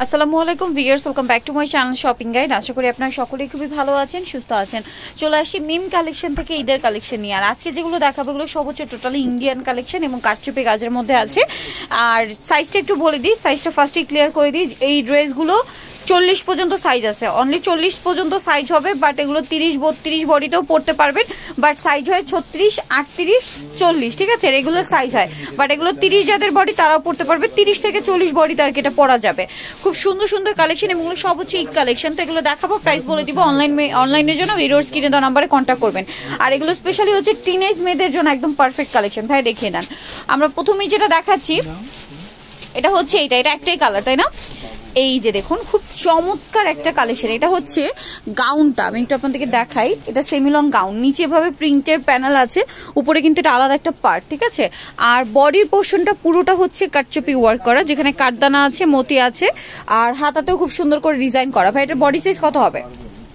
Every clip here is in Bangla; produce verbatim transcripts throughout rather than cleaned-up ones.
আসসালামু আলাইকুম viewers, welcome back to my channel shopping guide. আশা করি আপনারা সকলেই খুবই ভালো আছেন, সুস্থ আছেন। চলে আসি মিম কালেকশন থেকে ঈদের কালেকশন নিয়ে। আর আজকে যেগুলো দেখাবো এগুলো সব হচ্ছে টোটালি ইন্ডিয়ান কালেকশন এবং কারচুপি কাজের মধ্যে আছে। আর সাইজটা একটু বলে দিই, সাইজটা ফার্স্টেই ক্লিয়ার করে দিই। এই ড্রেসগুলো চল্লিশ পর্যন্ত সাইজ আছে, অনলি চল্লিশ পর্যন্ত সাইজ হবে, বাট এগুলো তিরিশ বত্রিশ বডিতেও পড়তে পারবেন। বাট সাইজ হয় ছত্রিশ আটত্রিশ চল্লিশ, ঠিক আছে, রেগুলার সাইজ হয়। বাট এগুলো তিরিশ যাদের বডি তারাও পড়তে পারবে, তিরিশ থেকে চল্লিশ বডিতে আর কি এটা পরা যাবে। খুব সুন্দর সুন্দর কালেকশন, এগুলো সব হচ্ছে ঈদ কালেকশন। তো এগুলো দেখাবো, প্রাইস বলে দিব। অনলাইন অনলাইনের জন্য ভিডিওর স্ক্রিনে দেওয়া নাম্বারে কন্ট্যাক্ট করবেন। আর এগুলো স্পেশালি হচ্ছে টিনেজ মেয়েদের জন্য একদম পারফেক্ট কালেকশন। ভাই দেখিয়ে দেন। আমরা প্রথমেই যেটা দেখাচ্ছি এটা হচ্ছে এইটা, এটা একটাই কালার, তাই না? এই যে দেখুন, খুব চমৎকার একটা কালেকশন। এটা হচ্ছে গাউনটা, আমি একটু আপনাদেরকে দেখাই। এটা সেমিলং গাউন, নিচে এভাবে প্রিন্টের প্যানেল আছে, উপরে কিন্তু এটা আলাদা একটা পার্ট, ঠিক আছে। আর বডির পোর্শনটা পুরোটা হচ্ছে কারচুপি ওয়ার্ক করা, যেখানে কাঠদানা আছে, মতি আছে, আর হাতাতেও খুব সুন্দর করে ডিজাইন করা। ভাই এটা বডি সাইজ কত হবে?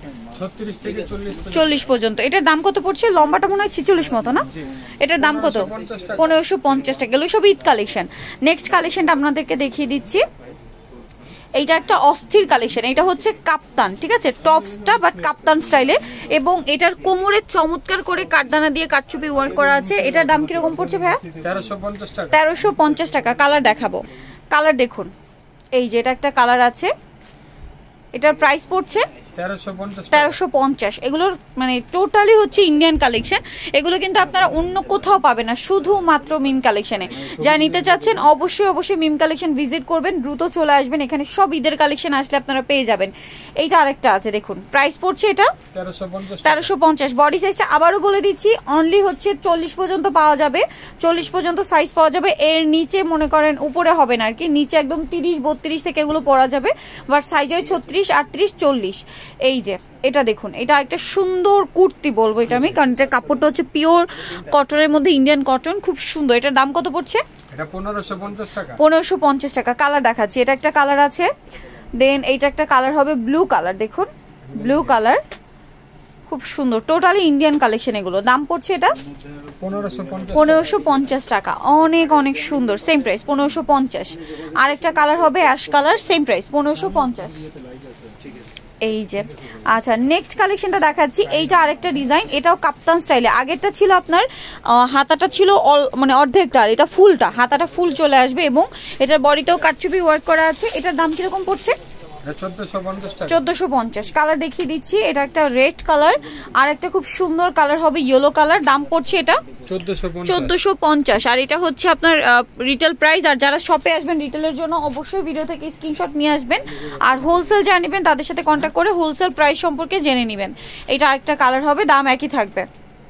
চল্লিশ পর্যন্ত। এটার দাম কত পড়ছে? লম্বাটা মনে হয় ছিচল্লিশ মতো না? এটার দাম কত? পনেরোশো পঞ্চাশ টাকা। এগুলো সব ঈদ কালেকশন। নেক্সট কালেকশনটা আপনাদেরকে দেখিয়ে দিচ্ছি। এইটা একটা অস্থির কালেকশন। এটা হচ্ছে কাপ্তান, ঠিক আছে, টপসটা বাট কাপ্তান স্টাইলে, এবং এটার কোমরে চমৎকার করে কাঠদানা দিয়ে কারচুপি ওয়ার্ক করা আছে। এটার দাম কিরকম পড়ছে ভাইয়া? তেরোশো পঞ্চাশ টাকা। কালার দেখাবো, কালার দেখুন। এই যে এটা একটা কালার আছে, এটার প্রাইস পড়ছে তেরোশো পঞ্চাশ। এগুলোর মানে টোটালি হচ্ছে ইন্ডিয়ান কালেকশন। এগুলো কিন্তু আপনারা অন্য কোথাও পাবেন না, শুধুমাত্র মিম কালেকশনে। যা নিতে চাচ্ছেন অবশ্যই অবশ্যই মিম কালেকশন ভিজিট করবেন, দ্রুত চলে আসবেন। এখানে সব ঈদের কালেকশন আসলে আপনারা পেয়ে যাবেন। এইটা আরেকটা আছে, দেখুন প্রাইস পড়ছে এটা তেরোশো পঞ্চাশ। বডি সাইজটা আবারও বলে দিচ্ছি, অনলি হচ্ছে চল্লিশ পর্যন্ত পাওয়া যাবে, চল্লিশ পর্যন্ত সাইজ পাওয়া যাবে। এর নিচে মনে করেন উপরে হবে না আর কি, নিচে একদম তিরিশ বত্রিশ থেকে এগুলো পরা যাবে। বাট সাইজ হয় ছত্রিশ আটত্রিশ চল্লিশ। এই যে এটা দেখুন, এটা একটা সুন্দর কুর্তি বলবো এটা আমি, কারণ এটা কাপড়টা হচ্ছে পিওর কটনের মধ্যে, ইন্ডিয়ান কটন, খুব সুন্দর। এটার দাম কত পড়ছে? পনেরোশো পঞ্চাশ টাকা। কালার দেখাচ্ছি, এটা একটা কালার আছে, দেন এইটা একটা কালার হবে ব্লু কালার, দেখুন ব্লু কালার, খুব সুন্দর। Totally Indian collection. এগুলো দাম পড়ছে এটা পনেরোশো পঞ্চাশ টাকা। অনেক অনেক সুন্দর, সেম প্রাইস পনেরোশো পঞ্চাশ। আরেকটা কালার হবে অ্যাশ কালার, সেম প্রাইস পনেরোশো পঞ্চাশ। এই যে আচ্ছা, নেক্সট কালেকশনটা দেখাচ্ছি। এইটা আরেকটা ডিজাইন, এটাও কাপ্তান স্টাইলে। আগেরটা ছিল আপনার হাতাটা ছিল মানে অর্ধেকটা, আর এটা ফুলটা, হাতাটা ফুল চলে আসবে, এবং এটার বডিতেও কারচুপি ওয়ার্ক করা আছে। এটার দাম কিরকম পড়ছে? চোদ্দশো পঞ্চাশ। কালার দেখিয়ে দিচ্ছি, এটা একটা রেড কালার, আর একটা খুব সুন্দর কালার হবে ইয়েলো কালার। দাম পড়ছে এটা চোদ্দশো পঞ্চাশ। আর এটা হচ্ছে আপনার রিটেল প্রাইস। আর যারা শপে আসবেন রিটেলের জন্য অবশ্যই ভিডিও থেকে স্ক্রিনশট নিয়ে আসবেন, আর হোলসেল যারা নেবেন তাদের সাথে কন্ট্যাক্ট করে হোলসেল প্রাইস সম্পর্কে জেনে নেবেন। এটা আরেকটা কালার হবে, দাম একই থাকবে।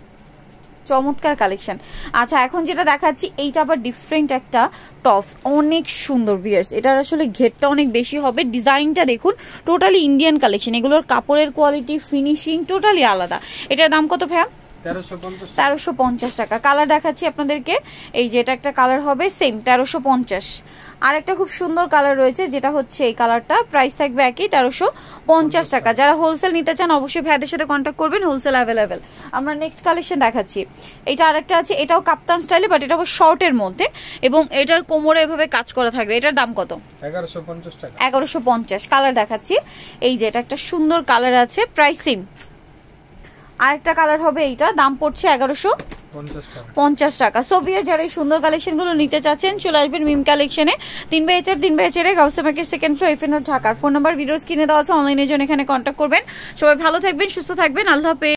চমৎকার কালেকশন। আচ্ছা, এখন যেটা দেখাচ্ছি এইটা আবার ডিফারেন্ট একটা টপস, অনেক সুন্দর ভিউয়ার্স। এটার আসলে ঘেরটা অনেক বেশি হবে, ডিজাইনটা দেখুন, টোটালি ইন্ডিয়ান কালেকশন। এগুলোর কাপড়ের কোয়ালিটি, ফিনিশিং টোটালি আলাদা। এটার দাম কত ভাইয়া? তেরোশো পঞ্চাশ টাকা। কালার দেখাচ্ছি আপনাদেরকে, এই যে এটা একটা কালার হবে সেম তেরোশো পঞ্চাশ। আর একটা খুব সুন্দর কালার রয়েছে, যেটা হচ্ছে এই কালারটা, প্রাইস থাকবে একই তেরোশো পঞ্চাশ টাকা। যারা হোলসেল নিতে চান অবশ্যই ভাইদের সাথে কন্ট্যাক্ট করবেন, হোলসেল অ্যাভেলেবেল। আমরা নেক্সট কালেকশন দেখাচ্ছি। এটা আরেকটা আছে, এটাও কাপ্তান স্টাইলে, বাট এটা শর্টের মধ্যে, এবং এটার কোমরে এভাবে কাজ করা থাকবে। এটার দাম কত? এগারোশো পঞ্চাশ। কালার দেখাচ্ছি, এই যে এটা একটা সুন্দর কালার আছে, প্রাইস সেম। আরেকটা কালার হবে এইটা, দাম পড়ছে এগারোশো পঞ্চাশ টাকা। সোভিয়া যারা এই সুন্দর কালেকশন গুলো নিতে চাচ্ছেন চলে আসবেন মিম কালেকশনে, তিন বাই চার তিন বাই চারে Gausia market second floor, F N ঢাকার। ফোন নাম্বার ভিডিও স্ক্রিনে দেওয়া আছে, অনলাইনের জন্য এখানে কন্ট্যাক্ট করবেন। সবাই ভালো থাকবেন, সুস্থ থাকবেন, আল্লাহ হাফেজ।